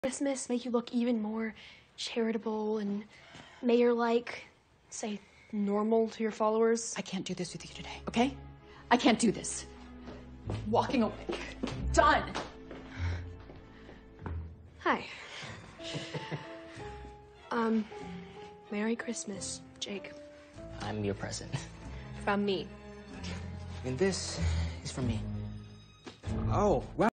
Christmas make you look even more charitable and mayor-like, say, normal to your followers? I can't do this with you today, okay? I can't do this. Walking away. Done. Hi. Merry Christmas, Jake. I'm your present. From me. And this is from me. Oh, wow.